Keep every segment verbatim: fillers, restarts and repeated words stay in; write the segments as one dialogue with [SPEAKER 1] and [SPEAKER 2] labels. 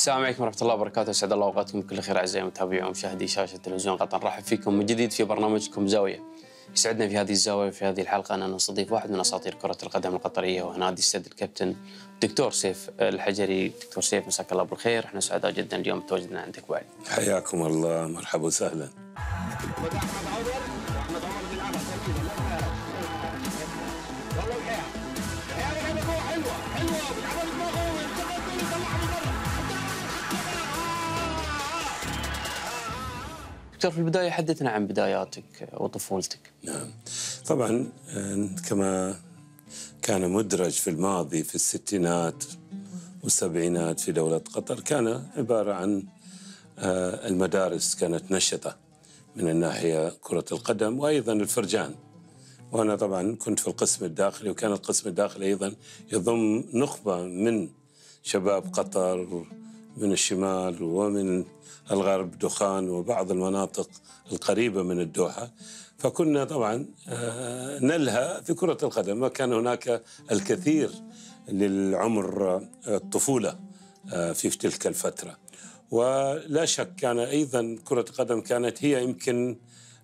[SPEAKER 1] السلام عليكم ورحمة الله وبركاته، أسعد الله أوقاتكم بكل خير أعزائي متابعي ومشاهدي شاشة تلفزيون قطر. نرحب فيكم من جديد في برنامجكم زاوية. يسعدنا في هذه الزاوية في هذه الحلقة أن نستضيف واحد من أساطير كرة القدم القطرية وهو نادي السد الكابتن دكتور سيف الحجري. دكتور سيف مساك الله بالخير، احنا سعداء جدا اليوم بتواجدنا عندك بالي.
[SPEAKER 2] حياكم الله، مرحبا وسهلا.
[SPEAKER 1] دكتور، في البداية حدثنا عن بداياتك وطفولتك.
[SPEAKER 2] نعم، طبعا كما كان مدرج في الماضي في الستينات والسبعينات في دولة قطر، كان عبارة عن المدارس كانت نشطة من الناحية كرة القدم وأيضا الفرجان، وأنا طبعا كنت في القسم الداخلي، وكان القسم الداخلي أيضا يضم نخبة من شباب قطر من الشمال ومن الغرب، دخان وبعض المناطق القريبة من الدوحة. فكنا طبعا نلهى في كرة القدم، وكان هناك الكثير للعمر الطفولة في تلك الفترة. ولا شك كان أيضا كرة القدم كانت هي يمكن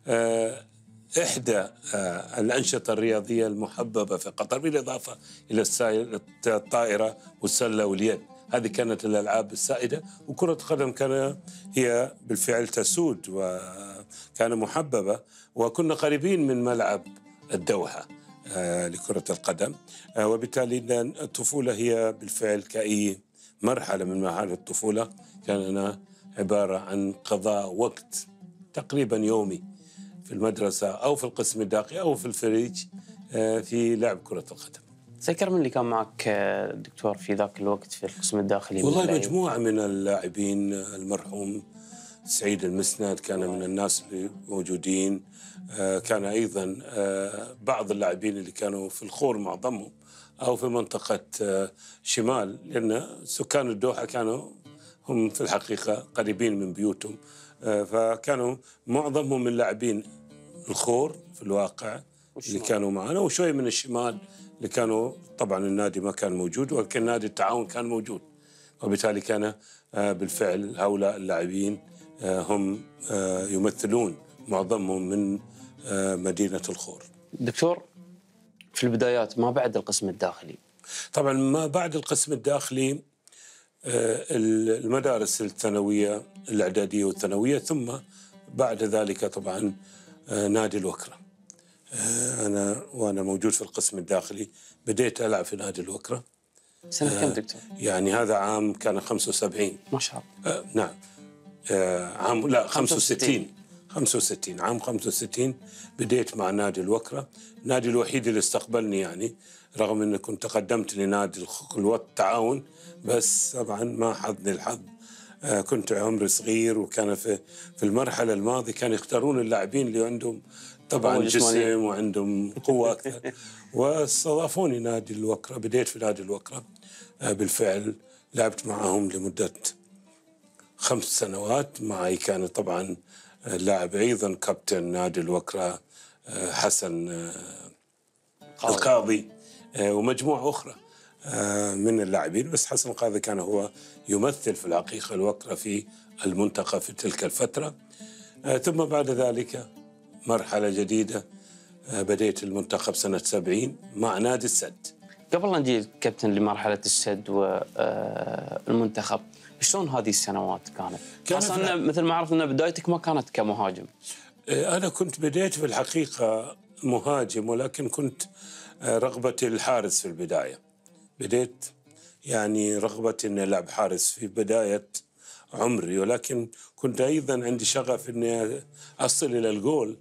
[SPEAKER 2] إحدى الأنشطة الرياضية المحببة في قطر، بالإضافة إلى الطائرة والسلة واليد. هذه كانت الألعاب السائدة، وكرة القدم كان هي بالفعل تسود وكان محببة، وكنا قريبين من ملعب الدوحة لكرة القدم. وبالتالي الطفولة هي بالفعل كأي مرحلة من مراحل الطفولة كان عبارة عن قضاء وقت تقريبا يومي في المدرسة أو في القسم الداخلي أو في الفريج في لعب كرة القدم.
[SPEAKER 1] تذكر من اللي كان معك دكتور في ذاك الوقت في القسم الداخلي؟
[SPEAKER 2] والله مجموعة من اللاعبين، المرحوم سعيد المسند كان من الناس اللي موجودين، كان أيضا بعض اللاعبين اللي كانوا في الخور معظمهم أو في منطقة شمال، لأن سكان الدوحة كانوا هم في الحقيقة قريبين من بيوتهم، فكانوا معظمهم من لاعبين الخور في الواقع اللي كانوا معنا، وشوي من الشمال اللي كانوا طبعا النادي ما كان موجود، ولكن نادي التعاون كان موجود. وبالتالي كان بالفعل هؤلاء اللاعبين هم يمثلون معظمهم من مدينة الخور.
[SPEAKER 1] دكتور، في البدايات ما بعد القسم الداخلي؟
[SPEAKER 2] طبعا ما بعد القسم الداخلي المدارس الثانوية الإعدادية والثانوية، ثم بعد ذلك طبعا نادي الوكرة. أنا وأنا موجود في القسم الداخلي بديت ألعب في نادي الوكرة.
[SPEAKER 1] سنة كم دكتور؟
[SPEAKER 2] يعني هذا عام كان خمسة وسبعين.
[SPEAKER 1] ما شاء الله.
[SPEAKER 2] آه نعم. آه عام لا خمسة وستين. خمسة وستين عام خمسة وستين بديت مع نادي الوكرة، النادي الوحيد اللي استقبلني، يعني رغم أني كنت تقدمت لنادي التعاون، بس طبعا ما حظني الحظ. آه كنت عمري صغير، وكان في في المرحلة الماضية كانوا يختارون اللاعبين اللي عندهم طبعا جسم وعندهم قوة أكثر، واستضافوني نادي الوكرة. بديت في نادي الوكرة بالفعل، لعبت معهم لمدة خمس سنوات. معي كان طبعا اللاعب أيضا كابتن نادي الوكرة حسن القاضي ومجموعة أخرى من اللاعبين، بس حسن القاضي كان هو يمثل في الحقيقة الوكرة في المنتخب في تلك الفترة. ثم بعد ذلك مرحلة جديدة، بديت المنتخب سنة سبعين مع نادي السد.
[SPEAKER 1] قبل أن نجي كابتن لمرحلة السد والمنتخب، شلون هذه السنوات كانت؟ خاصة مثل ما عرفنا أن بدايتك ما كانت كمهاجم.
[SPEAKER 2] أنا كنت بديت في الحقيقة مهاجم، ولكن كنت رغبتي الحارس في البداية. بديت يعني رغبتي أن ألعب حارس في بداية عمري، ولكن كنت أيضا عندي شغف أني أصل إلى الجول،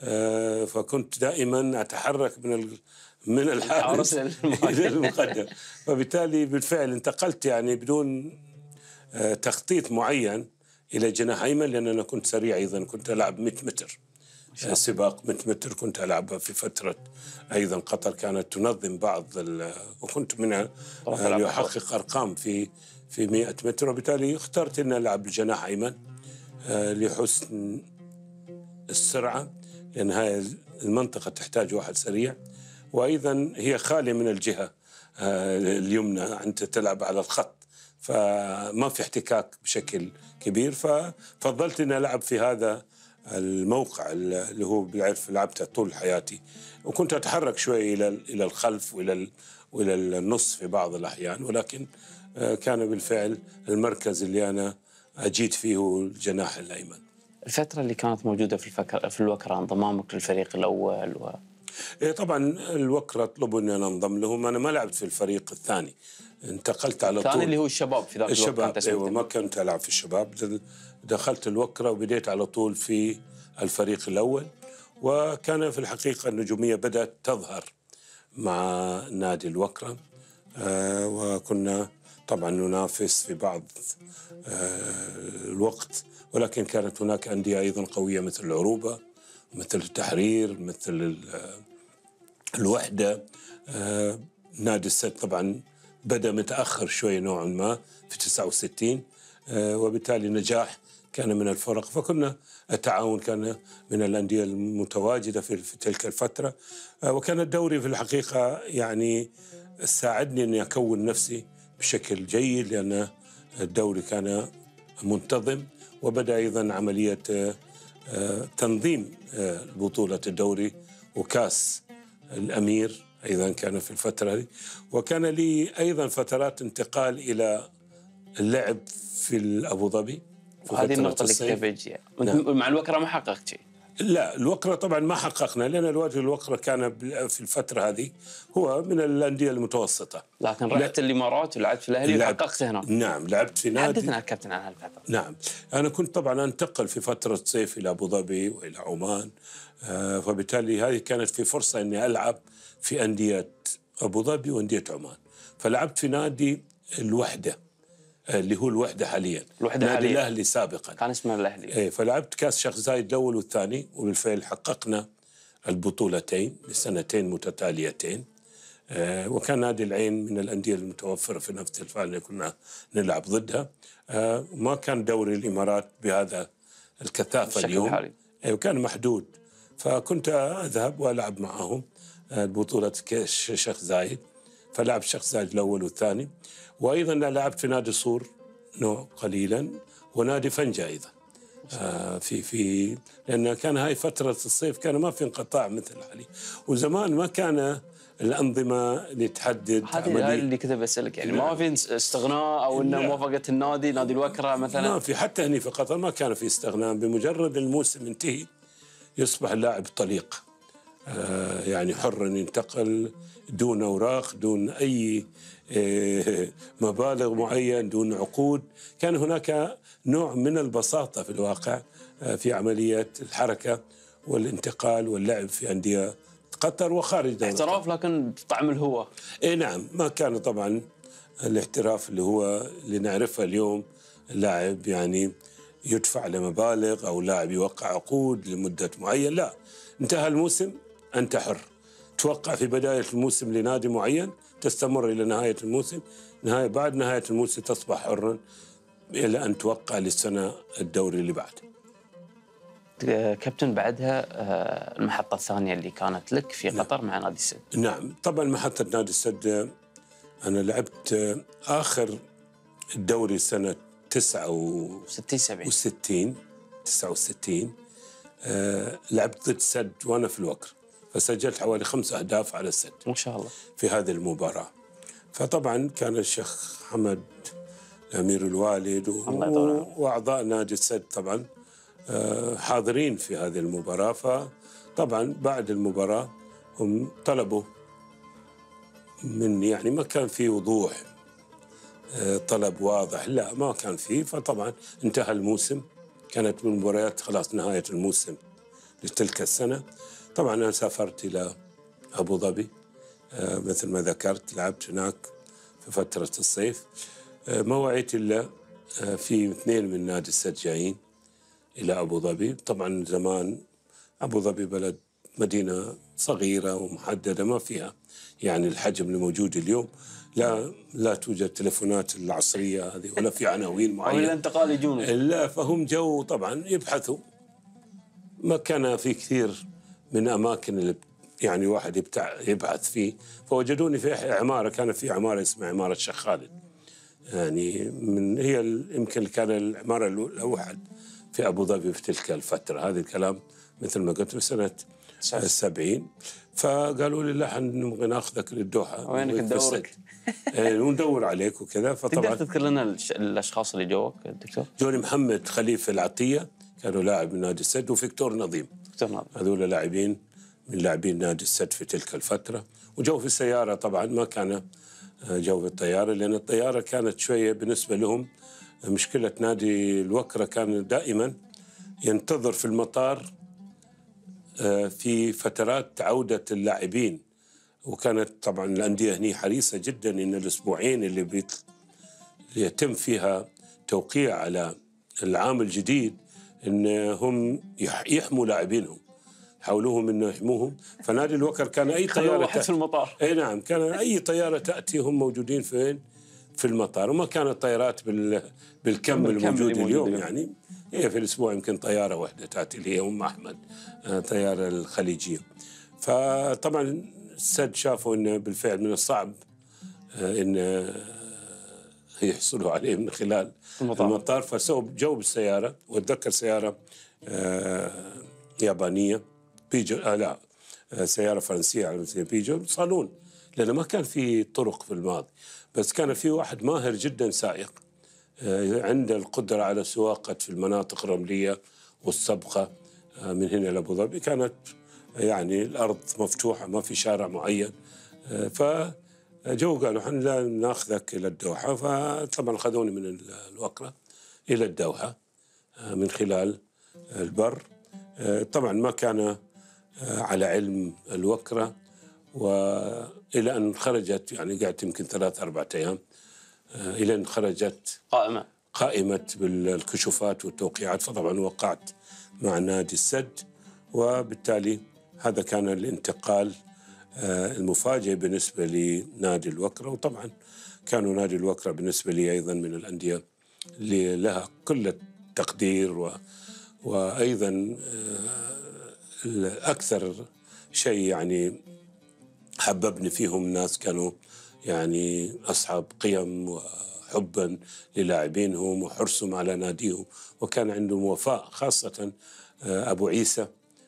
[SPEAKER 2] فكنت دائما أتحرك من من الحارس إلى المقدم. فبالتالي بالفعل انتقلت يعني بدون تخطيط معين إلى جناح أيمن، لأن أنا كنت سريع أيضا. كنت ألعب مئة متر سباق مئة متر، كنت ألعبها في فترة أيضا قطر كانت تنظم بعض وكنت منها يحقق أرقام في في مئة متر. وبالتالي اخترت أن ألعب الجناح أيمن لحسن السرعة، لأن هاي المنطقة تحتاج واحد سريع، وأيضا هي خالية من الجهة اليمنى، أنت تلعب على الخط، فما في احتكاك بشكل كبير، ففضلت أن ألعب في هذا الموقع اللي هو بالعرف لعبته طول حياتي. وكنت أتحرك شوي إلى إلى الخلف وإلى وإلى النص في بعض الأحيان، ولكن كان بالفعل المركز اللي أنا أجيد فيه هو الجناح الأيمن.
[SPEAKER 1] الفترة اللي كانت موجودة في الفكر في الوكرة انضمامك للفريق الأول و...
[SPEAKER 2] إيه طبعا الوكرة طلبوا أني أنا أنضم لهم. أنا ما لعبت في الفريق الثاني، انتقلت على طول.
[SPEAKER 1] الثاني اللي هو الشباب في ذاك الوقت.
[SPEAKER 2] الشباب أيوة، ما كنت ألعب في الشباب، دخلت الوكرة وبديت على طول في الفريق الأول. وكان في الحقيقة النجومية بدأت تظهر مع نادي الوكرة، آه وكنا طبعا ننافس في بعض آه الوقت، ولكن كانت هناك أندية أيضا قوية مثل العروبة، مثل التحرير، مثل الوحدة. آه نادي السد طبعا بدأ متأخر شوي نوعا ما في تسعة وستين، آه وبالتالي نجاح كان من الفرق. فكنا التعاون كان من الأندية المتواجدة في, في تلك الفترة. آه وكان الدوري في الحقيقة يعني ساعدني أني أكون نفسي بشكل جيد، لأن الدوري كان منتظم. وبدأ أيضا عملية آه آه تنظيم آه بطولة الدوري وكاس الأمير أيضا كان في الفترة دي. وكان لي أيضا فترات انتقال إلى اللعب في أبو ظبي.
[SPEAKER 1] وهذه النقطة اللي كنت بيجي نعم. مع الوكرة ما حققت شيء؟
[SPEAKER 2] لا، الوكرة طبعا ما حققنا، لأن الوجه الوكرة كان في الفترة هذه هو من الأندية المتوسطة.
[SPEAKER 1] لكن رحت الإمارات ولعبت في الأهلي وحققت هناك.
[SPEAKER 2] نعم، لعبت في نادي.
[SPEAKER 1] حدثنا كابتن عن هالفترة.
[SPEAKER 2] نعم، أنا كنت طبعا أنتقل في فترة صيف إلى أبو ظبي وإلى عمان، آه فبالتالي هذه كانت في فرصة أني ألعب في أندية أبو ظبي وأندية عمان. فلعبت في نادي الوحدة اللي هو الوحدة حاليا،
[SPEAKER 1] الوحدة
[SPEAKER 2] نادي
[SPEAKER 1] حاليا.
[SPEAKER 2] الأهلي سابقا
[SPEAKER 1] كان اسمه الأهلي.
[SPEAKER 2] إيه، فلعبت كاس شيخ زايد الأول والثاني، وبالفعل حققنا البطولتين لسنتين متتاليتين. آه وكان نادي العين من الأندية المتوفرة في نفس الفئة اللي كنا نلعب ضدها. آه ما كان دوري الإمارات بهذا الكثافة اليوم، إيه، وكان محدود. فكنت أذهب وألعب معهم آه بطولة شيخ زايد، فلعب شيخ زايد الأول والثاني. وأيضا لعبت في نادي صور نوع قليلا، ونادي فنجة أيضا آه في في لأن كان هاي فترة الصيف كان ما في انقطاع مثل حالي، وزمان ما كان الأنظمة اللي تحدد.
[SPEAKER 1] هذه اللي كنت بسألك يعني ما في استغناء أو إنه موافقة النادي نادي الوكرة مثلا؟
[SPEAKER 2] ما في، حتى هني في قطر ما كان في استغناء. بمجرد الموسم انتهي يصبح اللاعب طليق، آه يعني حر ينتقل دون أوراق، دون أي مبالغ معين، دون عقود. كان هناك نوع من البساطة في الواقع في عملية الحركة والانتقال واللعب في أندية قطر وخارج دولة
[SPEAKER 1] احتراف
[SPEAKER 2] قطر.
[SPEAKER 1] لكن طعم الهوى.
[SPEAKER 2] إيه نعم، ما كان طبعا الاحتراف اللي هو اللي نعرفه اليوم. اللاعب يعني يدفع لمبالغ أو لاعب يوقع عقود لمدة معين، لا، انتهى الموسم أنت حر، توقع في بداية الموسم لنادي معين، تستمر إلى نهاية الموسم، نهاية بعد نهاية الموسم تصبح حرا إلى أن توقع للسنة الدوري اللي بعد.
[SPEAKER 1] كابتن بعدها المحطة الثانية اللي كانت لك في قطر نعم. مع نادي السد.
[SPEAKER 2] نعم طبعا محطة نادي السد أنا لعبت آخر الدوري سنة تسعة وستين تسعة وستين آه لعبت ضد السد وأنا في الوكر، فسجلت حوالي خمس أهداف على السد
[SPEAKER 1] ما شاء الله
[SPEAKER 2] في هذه المباراة. فطبعا كان الشيخ حمد الأمير الوالد وأعضاء نادي السد طبعا حاضرين في هذه المباراة. فطبعا بعد المباراة هم طلبوا مني، يعني ما كان في وضوح طلب واضح، لا ما كان فيه. فطبعا انتهى الموسم، كانت من المباريات خلاص نهاية الموسم لتلك السنة. طبعا أنا سافرت إلى أبو ظبي مثل ما ذكرت، لعبت هناك في فترة الصيف. ما وعيت إلا في اثنين من نادي السد جايين إلى أبو ظبي. طبعا زمان أبو ظبي بلد مدينة صغيرة ومحددة، ما فيها يعني الحجم اللي موجود اليوم، لا لا توجد تلفونات العصرية هذه ولا في عناوين معينة
[SPEAKER 1] ولا انتقال يجون،
[SPEAKER 2] لا. فهم جو طبعا يبحثوا، ما كان في كثير من أماكن اللي يعني واحد يبتع يبحث فيه. فوجدوني في عمارة، كان في عمارة اسمها عمارة الشيخ خالد يعني من هي يمكن كان العمارة الأوحد في أبو ظبي في تلك الفترة. هذا الكلام مثل ما قلت في سنة السبعين. فقالوا لي لا نبغى ناخذك للدوحة،
[SPEAKER 1] وينك ندورك؟
[SPEAKER 2] وندور عليك وكذا. فطبعا
[SPEAKER 1] تقدر تذكر لنا الأشخاص اللي جوك دكتور؟
[SPEAKER 2] جوني محمد خليفة العطية كانوا لاعب من نادي السد، وفيكتور نظيم.
[SPEAKER 1] دكتور نظيم.
[SPEAKER 2] هذول لاعبين من لاعبين نادي السد في تلك الفترة. وجو في السيارة طبعا، ما كان جو في الطيارة، لأن الطيارة كانت شوية بالنسبة لهم. مشكلة نادي الوكرة كان دائما ينتظر في المطار في فترات عودة اللاعبين، وكانت طبعا الأندية هني حريصة جدا إن الأسبوعين اللي, بيت... اللي يتم فيها توقيع على العام الجديد إن هم يحموا لاعبينهم، حاولوهم إنه يحموهم. فنادي الوكر كان أي طيارة
[SPEAKER 1] واحد في المطار.
[SPEAKER 2] أي نعم، كان أي طيارة تأتي هم موجودين فين؟ في المطار. وما كانت طيارات بال... بالكم الموجود اليوم، يعني هي في الأسبوع يمكن طيارة واحدة تأتي اللي هي أم أحمد، طيارة الخليجية. فطبعا السد شافوا إنه بالفعل من الصعب إن يحصلوا عليه من خلال المطار, المطار. فسووا جو بالسيارة، واتذكر سيارة يابانية بيجو، آه لا سيارة فرنسية على مثل بيجو صالون، لأنه ما كان في طرق في الماضي، بس كان في واحد ماهر جدا سائق عنده القدرة على سواقة في المناطق الرملية والسبقة من هنا لأبو ظبي. كانت يعني الأرض مفتوحة، ما في شارع معين. فجو قالوا حنا ناخذك إلى الدوحة. فطبعا خذوني من الوكرة إلى الدوحة من خلال البر. طبعا ما كان على علم الوكرة، وإلى أن خرجت، يعني قعدت يمكن ثلاث أربعة أيام إلى أن خرجت
[SPEAKER 1] قائمة
[SPEAKER 2] قائمة بالكشوفات والتوقيعات. فطبعا وقعت مع نادي السد، وبالتالي هذا كان الانتقال المفاجئ بالنسبة لنادي الوكرة. وطبعا كانوا نادي الوكرة بالنسبة لي أيضا من الأندية اللي لها كل التقدير، و وأيضا الأكثر شيء يعني حببني فيهم الناس كانوا يعني أصحاب قيم وحبا للاعبينهم وحرصهم على ناديهم، وكان عندهم وفاء. خاصة أبو عيسى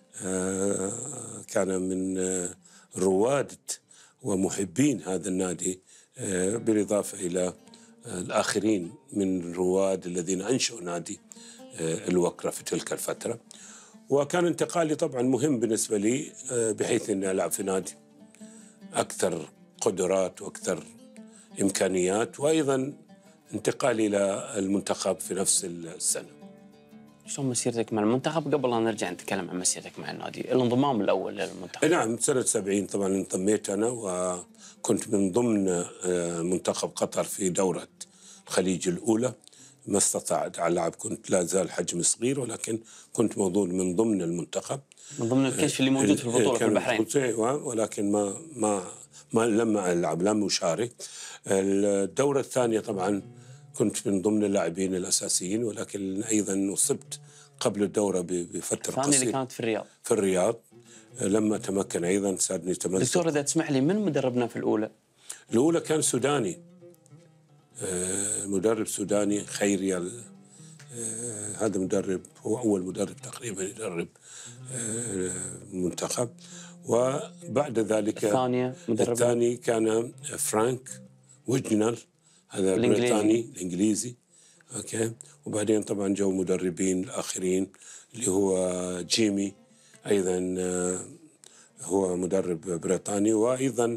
[SPEAKER 2] كان من رواد ومحبين هذا النادي، بالإضافة إلى الآخرين من رواد الذين أنشأوا نادي الوكرة في تلك الفترة. وكان انتقالي طبعا مهم بالنسبة لي، بحيث أني ألعب في نادي أكثر قدرات وأكثر إمكانيات، وأيضا انتقالي إلى المنتخب في نفس السنة.
[SPEAKER 1] شلون مسيرتك مع المنتخب؟ قبل أن نرجع نتكلم عن مسيرتك مع النادي، الانضمام الأول للمنتخب.
[SPEAKER 2] نعم، سنة سبعين طبعا انضميت أنا، وكنت من ضمن منتخب قطر في دورة الخليج الأولى. ما استطعت على اللعب، كنت لا زال حجم صغير، ولكن كنت موجود من ضمن المنتخب،
[SPEAKER 1] من ضمن الكشف اللي موجود في البطولة في البحرين.
[SPEAKER 2] ولكن ما ما ما لم ألعب، لم أشارك. الدورة الثانية طبعا كنت من ضمن اللاعبين الأساسيين، ولكن أيضا أصبت قبل الدورة بفترة قصيرة.
[SPEAKER 1] الثانية اللي كانت في الرياض.
[SPEAKER 2] في الرياض لما تمكن أيضا ساعدني تمسك.
[SPEAKER 1] دكتور إذا تسمح لي، من مدربنا في الأولى؟
[SPEAKER 2] الأولى كان سوداني، مدرب سوداني خيري. هذا مدرب هو أول مدرب تقريبا يدرب منتخب. وبعد ذلك
[SPEAKER 1] الثانية مدرب
[SPEAKER 2] الثاني كان فرانك ويجنال، هذا بريطاني الإنجليزي. أوكي. وبعدين طبعا جو مدربين الآخرين اللي هو جيمي، أيضا هو مدرب بريطاني، وأيضا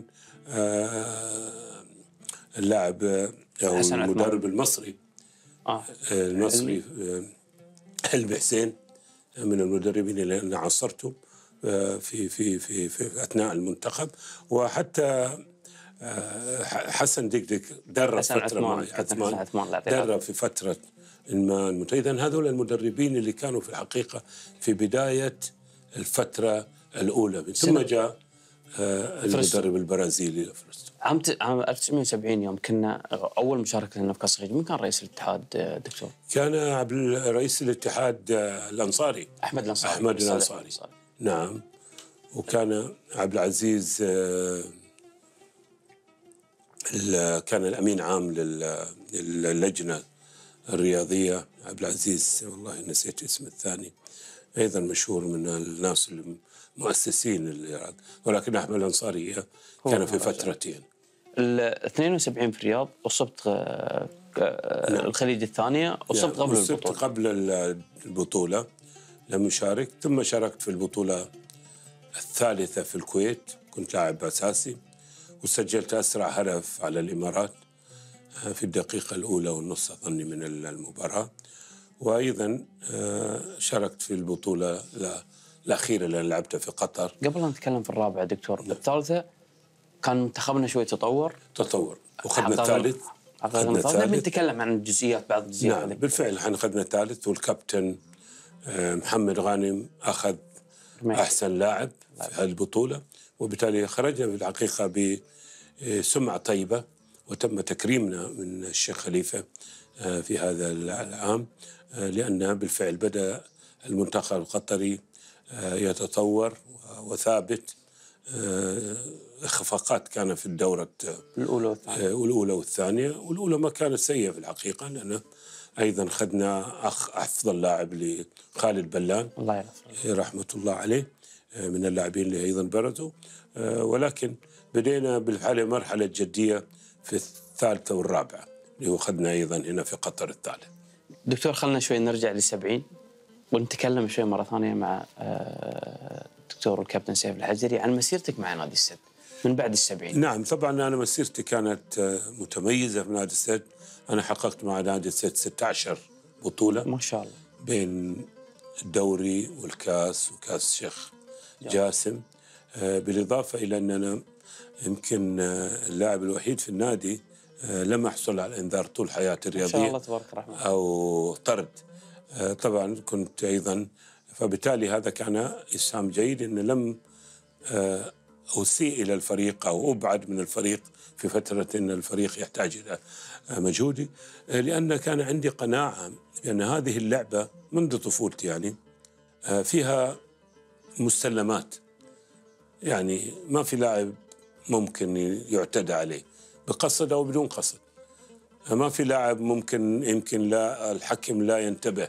[SPEAKER 2] اللاعب أو المدرب المصري
[SPEAKER 1] آه.
[SPEAKER 2] المصري حلمي حسين، من المدربين اللي أنا عاصرتهم في في في في أثناء المنتخب. وحتى حسن دقدق درب فترة معي، عثمان درب في فترة ما. إذن هذول المدربين اللي كانوا في الحقيقة في بداية الفترة الأولى. ثم جاء المدرب البرازيلي لفرستو.
[SPEAKER 1] عام عام ألف وتسعمئة وسبعين يوم كنا أول مشاركة لنا في كأس الخليج، من كان رئيس الاتحاد دكتور؟
[SPEAKER 2] كان رئيس الاتحاد الأنصاري،
[SPEAKER 1] أحمد الأنصاري.
[SPEAKER 2] أحمد الأنصاري. نعم. وكان عبد العزيز كان الأمين عام للجنة الرياضية عبد العزيز، والله نسيت اسم الثاني، أيضا مشهور من الناس المؤسسين الرياض، ولكن أحمد الأنصاري كان في فترتين.
[SPEAKER 1] ال اثنين وسبعين في الرياض أصبت الخليج الثانية، أصبت قبل البطولة.
[SPEAKER 2] قبل البطولة لم أشارك، ثم شاركت في البطولة الثالثة في الكويت، كنت لاعب أساسي وسجلت أسرع هدف على الإمارات في الدقيقة الأولى والنصف أظني من المباراة. وأيضا شاركت في البطولة الأخيرة اللي لعبتها في قطر.
[SPEAKER 1] قبل أن نتكلم في الرابعة دكتور، الثالثة كان منتخبنا شوي تطور
[SPEAKER 2] تطور وخدنا الثالث.
[SPEAKER 1] أخذنا الثالث. نتكلم عن الجزئيات، بعض الجزئيات.
[SPEAKER 2] نعم بالفعل احنا أخذنا الثالث، والكابتن محمد غانم أخذ أحسن لاعب في هذه البطولة، وبالتالي خرجنا في الحقيقة بسمعة طيبة، وتم تكريمنا من الشيخ خليفة في هذا العام، لأن بالفعل بدأ المنتخب القطري يتطور وثابت. اخفاقات كان في الدورة
[SPEAKER 1] الأولى والثانية
[SPEAKER 2] والأولى والثانية والأولى ما كانت سيئة في الحقيقة، لأن أيضا خدنا أخ أفضل لاعب لخالد بلان
[SPEAKER 1] الله يغفر
[SPEAKER 2] رحمة الله عليه، من اللاعبين اللي أيضا برزوا. ولكن بدينا بالفعل مرحلة جدية في الثالثة والرابعة اللي هو خدنا أيضا هنا في قطر الثالث.
[SPEAKER 1] دكتور خلنا شوي نرجع للسبعين ونتكلم شوي مرة ثانية مع دكتور الكابتن سيف الحجري عن مسيرتك مع نادي السد من بعد السبعين.
[SPEAKER 2] نعم طبعا أنا مسيرتي كانت متميزة في نادي السد. أنا حققت مع نادي السد ستة عشر بطولة
[SPEAKER 1] ما شاء الله،
[SPEAKER 2] بين الدوري والكاس وكاس الشيخ جاسم، بالإضافة إلى أن أنا يمكن اللاعب الوحيد في النادي لم أحصل على إنذار طول حياتي الرياضية،
[SPEAKER 1] ما شاء الله تبارك الرحمن،
[SPEAKER 2] أو طرد. طبعا كنت أيضا، فبالتالي هذا كان إسهام جيد أن لم أسيء إلى الفريق أو أبعد من الفريق في فترة أن الفريق يحتاج إلى مجهودي، لأن كان عندي قناعة بأن هذه اللعبة منذ طفولتي يعني فيها مسلمات، يعني ما في لاعب ممكن يعتدى عليه بقصد أو بدون قصد، ما في لاعب ممكن يمكن لا الحكم لا ينتبه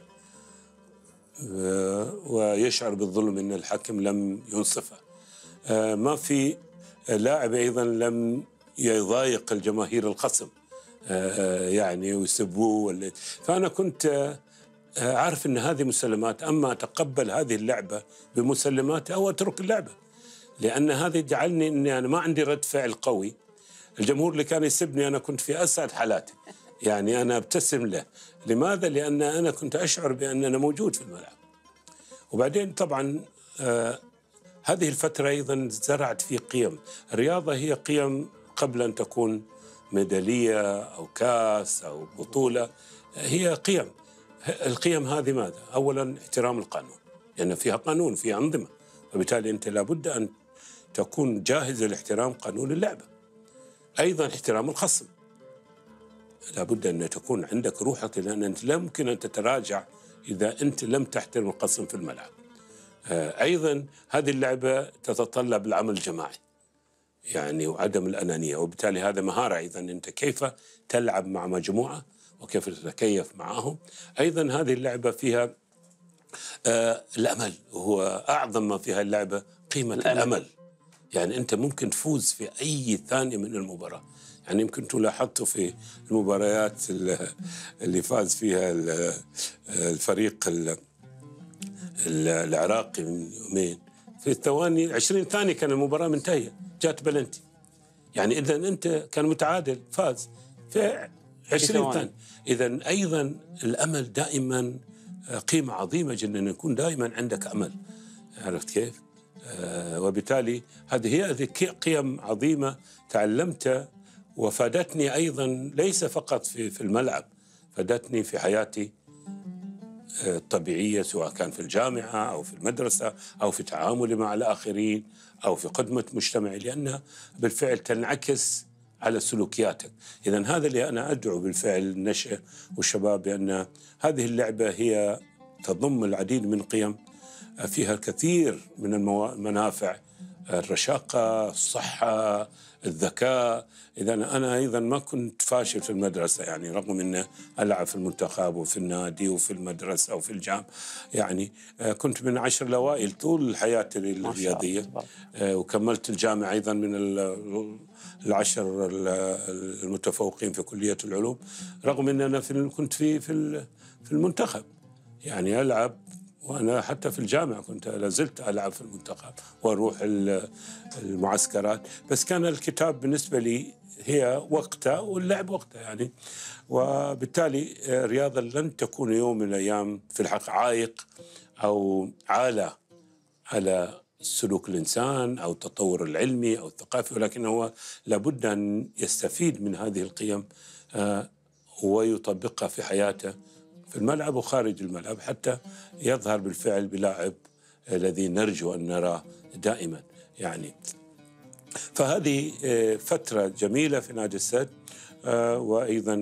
[SPEAKER 2] ويشعر بالظلم أن الحكم لم ينصفه، ما في لاعب أيضا لم يضايق الجماهير الخصم يعني ويسبوه. فأنا كنت عارف أن هذه مسلمات، أما أتقبل هذه اللعبة بمسلمات أو أترك اللعبة، لأن هذه جعلني أني أنا ما عندي رد فعل قوي. الجمهور اللي كان يسبني أنا كنت في أسعد حالاتي، يعني أنا أبتسم له. لماذا؟ لأن أنا كنت أشعر بأن أنا موجود في الملعب. وبعدين طبعا آه هذه الفترة أيضا زرعت في قيم. الرياضة هي قيم قبل أن تكون ميدالية أو كاس أو بطولة، هي قيم. القيم هذه ماذا؟ أولا احترام القانون، لأن فيها قانون، فيها أنظمة، وبالتالي أنت لابد أن تكون جاهز لاحترام قانون اللعبة. أيضا احترام الخصم، لابد أن تكون عندك روحك، لأن أنت لا يمكن أن تتراجع إذا أنت لم تحترم الخصم في الملعب. أيضا هذه اللعبة تتطلب العمل الجماعي يعني وعدم الأنانية، وبالتالي هذا مهارة أيضا أنت كيف تلعب مع مجموعة وكيف تتكيف معهم. أيضا هذه اللعبة فيها آه الأمل، وهو أعظم ما فيها اللعبة قيمة الأمل. الأمل يعني أنت ممكن تفوز في أي ثانية من المباراة. يعني يمكن تلاحظوا في المباريات اللي فاز فيها الفريق العراقي من يومين، في الثواني عشرين ثانية كان المباراة منتهية، جات بلنتي. يعني إذا أنت كان متعادل فاز في عشرين ثانية. إذا أيضا الأمل دائما قيمة عظيمة جدا، أن يكون دائما عندك أمل. عرفت كيف؟ آه وبالتالي هذه هي قيم عظيمة تعلمتها وفادتني أيضا، ليس فقط في في الملعب، فادتني في حياتي الطبيعية، سواء كان في الجامعة أو في المدرسة أو في تعاملي مع الآخرين أو في خدمة مجتمعي، لأنها بالفعل تنعكس على سلوكياتك. إذن هذا اللي أنا أدعو بالفعل النشء والشباب، بأن هذه اللعبة هي تضم العديد من قيم، فيها الكثير من المنافع الرشاقة، الصحة، الذكاء. إذا أنا أيضا ما كنت فاشل في المدرسة، يعني رغم أن ألعب في المنتخب وفي النادي وفي المدرسة وفي الجامعة، يعني كنت من عشر الأوائل طول حياتي الرياضية، وكملت الجامعة أيضا من العشر المتفوقين في كلية العلوم، رغم أن أنا في كنت في في المنتخب، يعني ألعب. وأنا حتى في الجامعة كنت لازلت ألعب في المنتخب وأروح المعسكرات، بس كان الكتاب بالنسبة لي هي وقتها واللعب وقتها يعني. وبالتالي الرياضة لن تكون يوم من الأيام في الحق عائق أو عالة على سلوك الإنسان أو التطور العلمي أو الثقافي، ولكن هو لابد أن يستفيد من هذه القيم ويطبقها في حياته في الملعب وخارج الملعب، حتى يظهر بالفعل بلاعب الذي نرجو أن نراه دائما يعني. فهذه فترة جميلة في نادي السد، وأيضا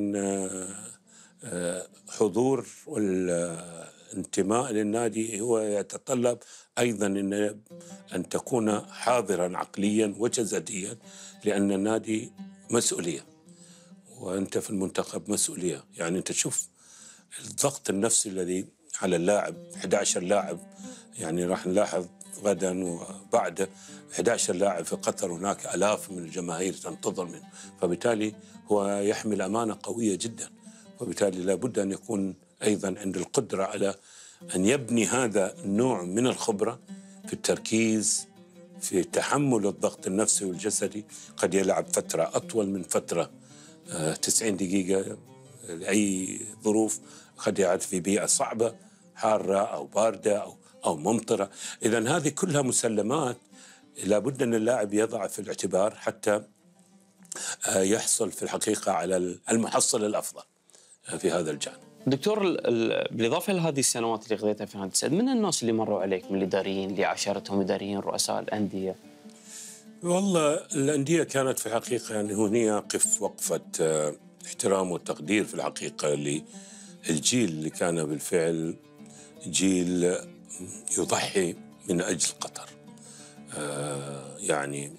[SPEAKER 2] حضور والانتماء للنادي هو يتطلب أيضا أن أن تكون حاضرا عقليا وجسديا، لأن النادي مسؤولية وأنت في المنتخب مسؤولية. يعني أنت تشوف الضغط النفسي الذي على اللاعب، أحد عشر لاعب، يعني راح نلاحظ غدا وبعد أحد عشر لاعب في قطر، هناك آلاف من الجماهير تنتظر منه، فبالتالي هو يحمل أمانة قوية جدا، وبالتالي لابد أن يكون أيضا عند القدرة على أن يبني هذا النوع من الخبرة في التركيز، في تحمل الضغط النفسي والجسدي. قد يلعب فترة أطول من فترة تسعين دقيقة لأي ظروف، قد يلعب في بيئة صعبة حارة أو باردة أو أو ممطرة. إذن هذه كلها مسلمات لابد أن اللاعب يضع في الاعتبار حتى يحصل في الحقيقة على المحصل الأفضل في هذا الجانب.
[SPEAKER 1] دكتور، بالإضافة لهذه السنوات اللي قضيتها في نادي السد، من الناس اللي مروا عليك من الإداريين اللي عاشرتهم إداريين رؤساء الأندية؟
[SPEAKER 2] والله الأندية كانت في الحقيقة يعني هنا يقف وقفة احترام وتقدير في الحقيقة للجيل اللي كان بالفعل جيل يضحي من أجل قطر، آه يعني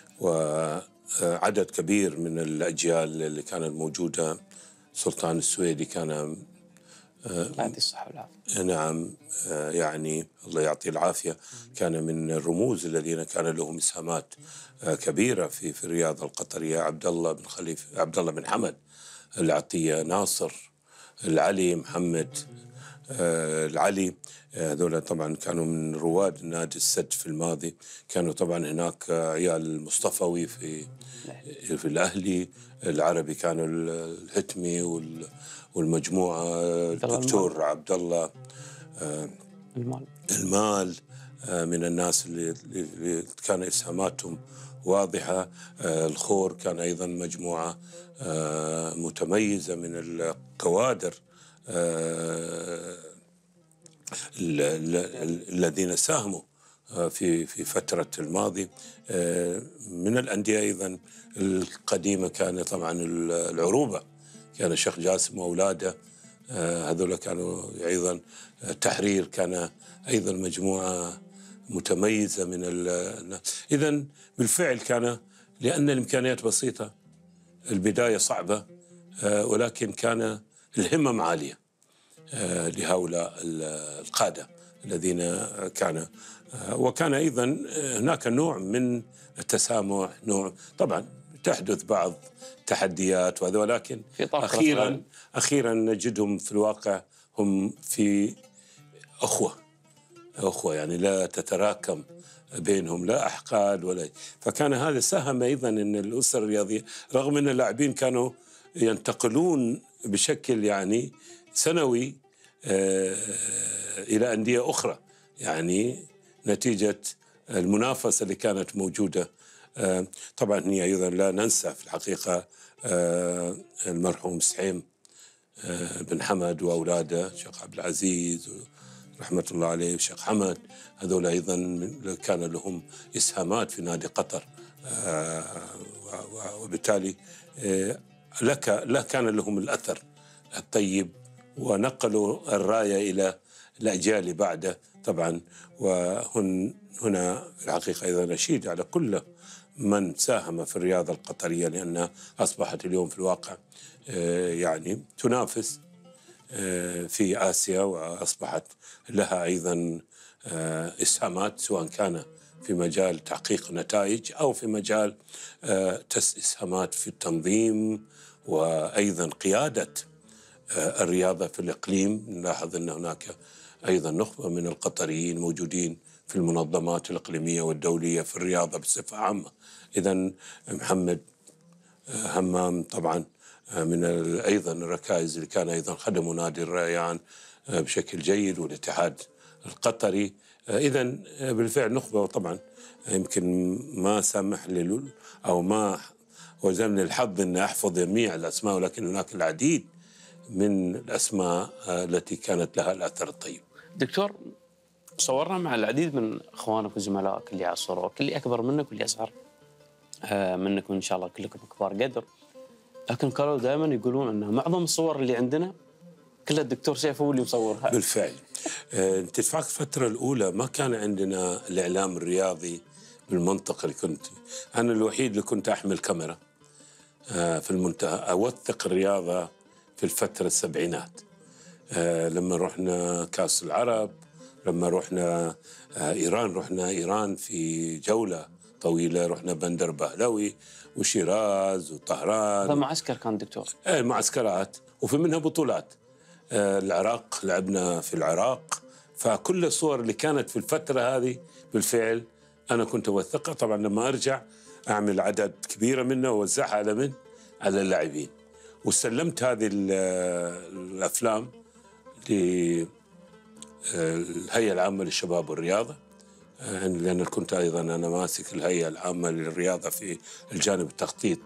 [SPEAKER 2] وعدد كبير من الأجيال اللي كانت موجودة. سلطان السويدي كان
[SPEAKER 1] الله يعطيه الصحة والعافية.
[SPEAKER 2] نعم، آه يعني الله يعطيه العافية، كان من الرموز الذين كان لهم إسهامات آه كبيرة في في الرياضة القطرية. عبد الله بن خليفة، عبد الله بن حمد العطية، ناصر العلي، محمد آه العلي، هذول طبعا كانوا من رواد نادي السد في الماضي. كانوا طبعا هناك عيال المصطفوي في في الأهلي، العربي كانوا الهتمي والمجموعة، الدكتور عبد الله
[SPEAKER 1] المال
[SPEAKER 2] المال من الناس اللي, اللي كان إسهاماتهم واضحة. الخور كان أيضا مجموعة متميزة من الكوادر الذين ساهموا في في فترة الماضي. من الأندية أيضا القديمة كان طبعا العروبة، كان الشيخ جاسم وأولاده، هذول كانوا أيضا. التحرير كان أيضا مجموعة متميزة من الناس. إذن بالفعل كان، لأن الإمكانيات بسيطة، البداية صعبة، ولكن كان الهمم عالية لهؤلاء القادة الذين كان. وكان أيضا هناك نوع من التسامح، نوع طبعا تحدث بعض تحديات وهذا، ولكن أخيرا أخيرا نجدهم في الواقع هم في أخوة أخوة يعني لا تتراكم بينهم لا أحقاد ولا. فكان هذا ساهم أيضا أن الأسرة الرياضية، رغم أن اللاعبين كانوا ينتقلون بشكل يعني سنوي إلى أندية أخرى، يعني نتيجة المنافسة اللي كانت موجودة. طبعا هي أيضا لا ننسى في الحقيقة المرحوم سحيم بن حمد وأولاده، الشيخ عبد العزيز رحمة الله عليه، الشيخ حمد، هذول أيضا كان لهم إسهامات في نادي قطر، وبالتالي لك لا كان لهم الأثر الطيب، ونقلوا الراية إلى الأجيال بعده. طبعا. وهن هنا في الحقيقة أيضا أشيد على كل من ساهم في الرياضة القطرية، لأنها أصبحت اليوم في الواقع يعني تنافس في آسيا، وأصبحت لها أيضا إسهامات سواء كان في مجال تحقيق نتائج أو في مجال إسهامات في التنظيم وأيضا قيادة الرياضة في الإقليم. نلاحظ أن هناك أيضا نخبة من القطريين موجودين في المنظمات الإقليمية والدولية في الرياضة بصفة عامة. إذن محمد همام طبعا من أيضا الركائز اللي كان أيضا خدموا نادي الريان بشكل جيد والاتحاد القطري. إذن بالفعل نخبة، وطبعا يمكن ما سمح لي أو ما وزمني الحظ أن أحفظ جميع الأسماء، ولكن هناك العديد من الأسماء التي كانت لها الأثر الطيب.
[SPEAKER 1] دكتور، صورنا مع العديد من اخوانك وزملائك اللي عاصروك، اللي اكبر منك واللي اصغر منك، وان شاء الله كلكم كبار قدر، لكن كانوا دائما يقولون ان معظم الصور اللي عندنا كلها الدكتور سيف هو اللي مصورها.
[SPEAKER 2] بالفعل. انت في الفتره الاولى ما كان عندنا الاعلام الرياضي بالمنطقه اللي كنت انا الوحيد اللي كنت احمل كاميرا في المنتهى اوثق الرياضه في الفتره السبعينات، لما رحنا كاس العرب، لما رحنا إيران، رحنا إيران في جولة طويلة، رحنا بندر بهلوي وشيراز وطهران.
[SPEAKER 1] هذا معسكر كان دكتور؟
[SPEAKER 2] ايه معسكرات، وفي منها بطولات. العراق لعبنا في العراق، فكل الصور اللي كانت في الفترة هذه بالفعل أنا كنت أوثقها. طبعا لما أرجع أعمل عدد كبيرة منها ووزعها على من؟ على اللاعبين. وسلمت هذه الأفلام للهيئة العامة للشباب والرياضة، لأن كنت أيضا أنا ماسك الهيئة العامة للرياضة في الجانب التخطيط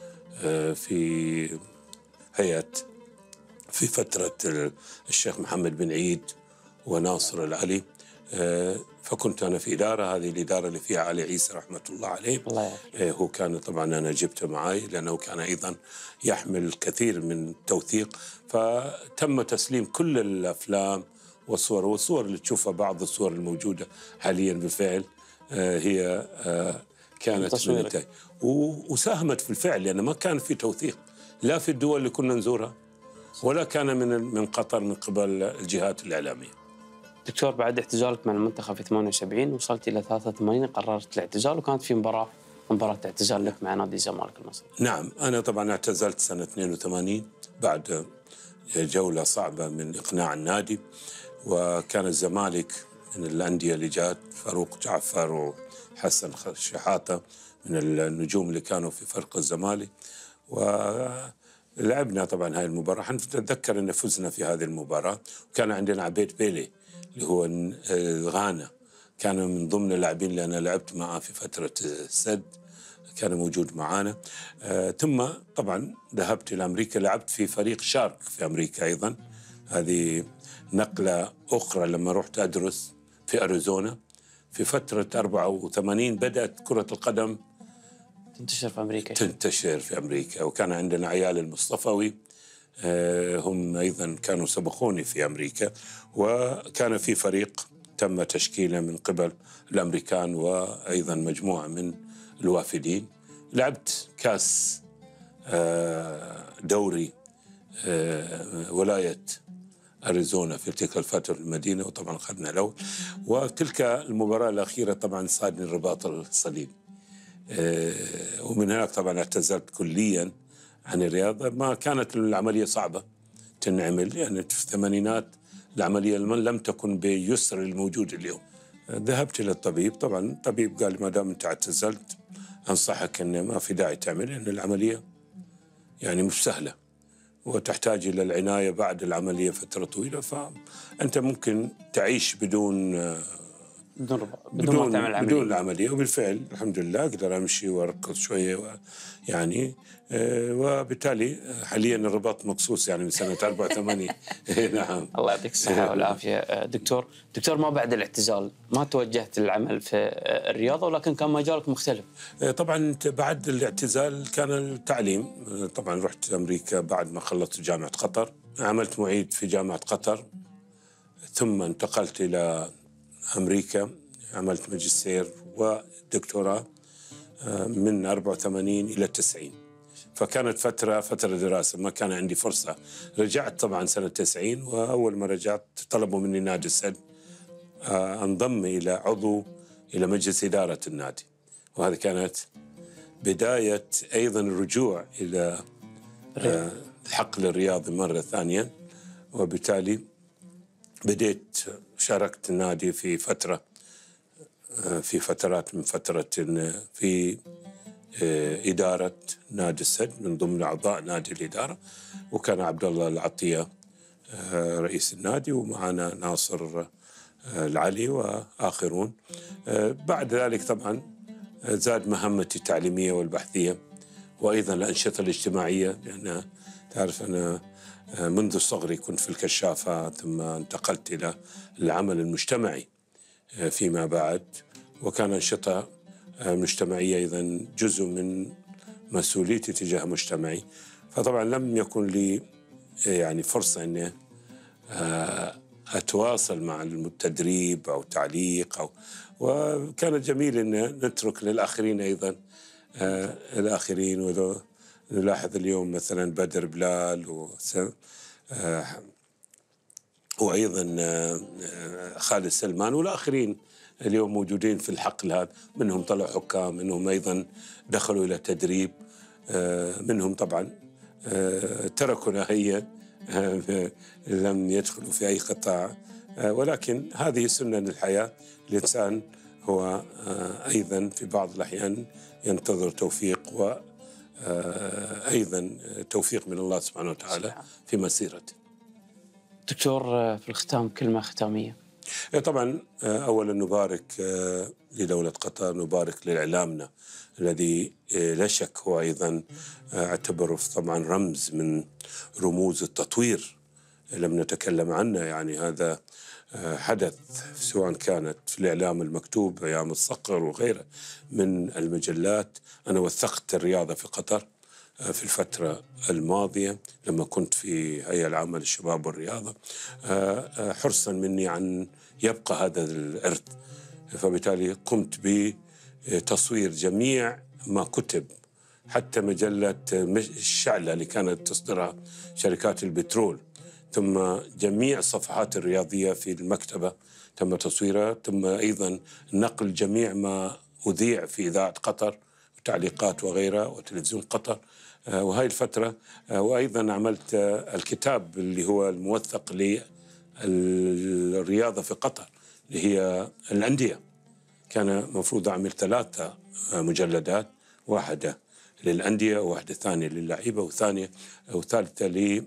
[SPEAKER 2] في هيئة في فترة الشيخ محمد بن عيد وناصر العلي، فكنت أنا في إدارة، هذه الإدارة اللي فيها علي عيسى رحمة الله عليه.
[SPEAKER 1] الله
[SPEAKER 2] هو كان طبعا أنا جبته معي لأنه كان أيضا يحمل الكثير من التوثيق، فتم تسليم كل الأفلام والصور والصور اللي تشوفها، بعض الصور الموجودة حاليا بالفعل هي كانت من التاي وساهمت في الفعل، لأن ما كان في توثيق لا في الدول اللي كنا نزورها ولا كان من من قطر من قبل الجهات الإعلامية.
[SPEAKER 1] دكتور، بعد اعتزالك من المنتخب في ثمانية وسبعين وصلت إلى ثلاثة وثمانين قررت الاعتزال، وكانت في مباراة مباراة اعتزال لك مع نادي الزمالك المصري.
[SPEAKER 2] نعم، أنا طبعا اعتزلت سنة اثنين وثمانين بعد جولة صعبة من إقناع النادي، وكان الزمالك من الأندية اللي جات، فاروق جعفر وحسن شحاتة من النجوم اللي كانوا في فرق الزمالك، ولعبنا طبعا هاي المباراة. نتذكر أن فزنا في هذه المباراة، وكان عندنا عبيد بيلي اللي هو الغانا، كان من ضمن اللاعبين اللي أنا لعبت معه في فترة السد، كان موجود معانا. آه ثم طبعا ذهبت إلى أمريكا، لعبت في فريق شارك في أمريكا أيضا، هذه نقلة أخرى لما رحت أدرس في أريزونا. في فترة أربعة وثمانين بدأت كرة القدم
[SPEAKER 1] تنتشر في أمريكا
[SPEAKER 2] تنتشر في أمريكا، وكان عندنا عيال المصطفوي آه هم أيضا كانوا سبقوني في أمريكا، وكان في فريق تم تشكيله من قبل الأمريكان وأيضا مجموعة من الوافدين. لعبت كاس دوري ولاية أريزونا في تلك الفترة في المدينة، وطبعا أخذنا الأول. وتلك المباراة الأخيرة طبعا صادني الرباط الصليبي، ومن هناك طبعا اعتزلت كليا عن الرياضة. ما كانت العملية صعبة تنعمل، يعني في الثمانينات العملية لم تكن بيسر الموجود اليوم. ذهبت إلى الطبيب، طبعا الطبيب قال ما دام أنت اعتزلت أنصحك أن ما في داعي تعمل، لأن العملية يعني مش سهلة وتحتاج إلى العناية بعد العملية فترة طويلة، فأنت ممكن تعيش بدون
[SPEAKER 1] بدون
[SPEAKER 2] بدون,
[SPEAKER 1] بدون, ما تعمل
[SPEAKER 2] بدون العملية. وبالفعل الحمد لله أقدر أمشي وأركض شوية يعني، وبالتالي حاليا الرباط مقصوص يعني من سنة أربعة وثمانين. نعم،
[SPEAKER 1] الله يعطيك الصحة والعافية. دكتور دكتور ما بعد الاعتزال ما توجهت للعمل في الرياضة، ولكن كان مجالك مختلف.
[SPEAKER 2] طبعا بعد الاعتزال كان التعليم، طبعا رحت أمريكا بعد ما خلصت جامعة قطر، عملت معيد في جامعة قطر، ثم انتقلت إلى أمريكا، عملت ماجستير ودكتوراه من أربعة وثمانين إلى تسعين، فكانت فترة فترة دراسة، ما كان عندي فرصة. رجعت طبعا سنة تسعين، وأول ما رجعت طلبوا مني نادي السد أنضم إلى عضو إلى مجلس إدارة النادي، وهذه كانت بداية أيضا الرجوع إلى الحقل الرياضي مرة ثانية. وبالتالي بديت شاركت النادي في فترة في فترات من فترة في إدارة نادي السد من ضمن أعضاء نادي الإدارة، وكان عبد الله العطية رئيس النادي، ومعنا ناصر العلي وآخرون. بعد ذلك طبعا زاد مهمتي التعليمية والبحثية، وأيضا الأنشطة الاجتماعية، لأن تعرف أنا منذ صغري كنت في الكشافة، ثم انتقلت إلى العمل المجتمعي فيما بعد، وكان أنشطة مجتمعية أيضا جزء من مسؤوليتي تجاه مجتمعي. فطبعا لم يكن لي يعني فرصة أني أتواصل مع التدريب أو تعليق أو، وكانت جميل أن نترك للآخرين أيضا الآخرين. وذو نلاحظ اليوم مثلا بدر بلال و وأيضا خالد سلمان والآخرين اليوم موجودين في الحقل هذا، منهم طلعوا حكام، منهم أيضا دخلوا إلى تدريب، منهم طبعا تركوا نهائيا لم يدخلوا في أي قطاع، ولكن هذه سنة الحياة. الإنسان هو أيضا في بعض الأحيان ينتظر توفيق، وأيضا توفيق من الله سبحانه وتعالى في مسيرته.
[SPEAKER 1] دكتور، في الختام كلمة ختامية.
[SPEAKER 2] طبعا أولا نبارك لدولة قطر، نبارك لإعلامنا الذي لا شك هو أيضا اعتبره طبعا رمز من رموز التطوير لم نتكلم عنه. يعني هذا حدث سواء كانت في الإعلام المكتوب أيام الصقر وغيره من المجلات. أنا وثقت الرياضة في قطر في الفترة الماضية لما كنت في هيئة العامة للشباب والرياضة، حرصا مني عن يبقى هذا الإرث، فبالتالي قمت بتصوير جميع ما كتب، حتى مجلة الشعلة اللي كانت تصدرها شركات البترول، ثم جميع الصفحات الرياضية في المكتبة تم تصويرها، ثم أيضا نقل جميع ما أذيع في إذاعة قطر وتعليقات وغيرها وتلفزيون قطر. وهاي الفترة وأيضا عملت الكتاب اللي هو الموثق للرياضة في قطر اللي هي الأندية، كان مفروض أعمل ثلاثة مجلدات، واحدة للأندية وواحدة ثانية للعيبة وثانية وثالثة ل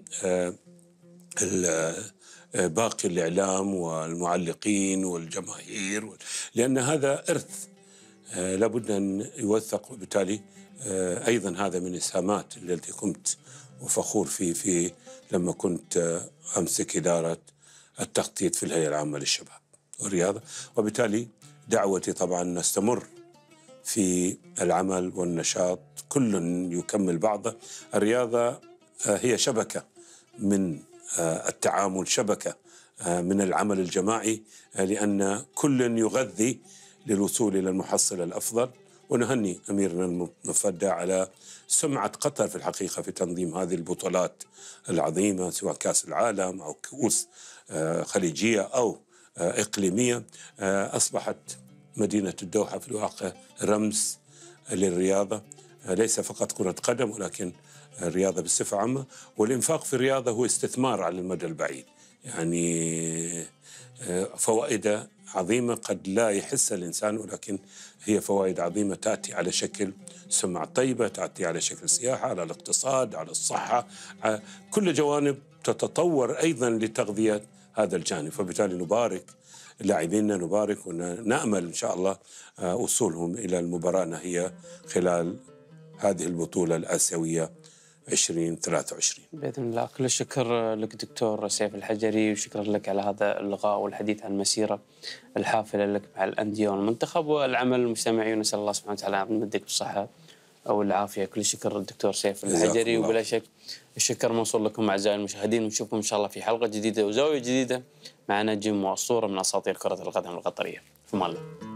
[SPEAKER 2] باقي الإعلام والمعلقين والجماهير، لأن هذا إرث لابد أن يوثق. وبالتالي أيضا هذا من إسهامات التي قمت وفخور فيه في لما كنت أمسك إدارة التخطيط في الهيئة العامة للشباب والرياضة. وبالتالي دعوتي طبعا نستمر في العمل والنشاط، كل يكمل بعضه. الرياضة هي شبكة من التعامل، شبكة من العمل الجماعي، لأن كل يغذي للوصول إلى المحصلة الأفضل. ونهني أميرنا المفدى على سمعة قطر في الحقيقة في تنظيم هذه البطولات العظيمة، سواء كأس العالم أو كؤوس خليجية أو إقليمية. أصبحت مدينة الدوحة في الواقع رمز للرياضة، ليس فقط كرة قدم ولكن الرياضة بصفة عامة. والإنفاق في الرياضة هو استثمار على المدى البعيد، يعني فوائد عظيمة قد لا يحس الإنسان، ولكن هي فوائد عظيمة تأتي على شكل سمعة طيبة، تأتي على شكل سياحة، على الاقتصاد، على الصحة، على كل جوانب تتطور أيضا لتغذية هذا الجانب. فبالتالي نبارك لاعبينا، نبارك ونأمل إن شاء الله وصولهم إلى المباراة النهائية خلال هذه البطولة الآسيوية عشرين ثلاثة وعشرين
[SPEAKER 1] بإذن الله. كل الشكر لك دكتور سيف الحجري، وشكرا لك على هذا اللقاء والحديث عن المسيرة الحافلة لك مع الأندية والمنتخب والعمل المجتمعي، ونسأل الله سبحانه وتعالى أن يمدك بالصحة او العافيه. كل شكر الدكتور سيف الحجري، وبلا شك الشكر موصول لكم اعزائي المشاهدين، ونشوفكم ان شاء الله في حلقه جديده وزاويه جديده مع نجم واسطوره من اساطير كره القدم القطريه. في امان الله.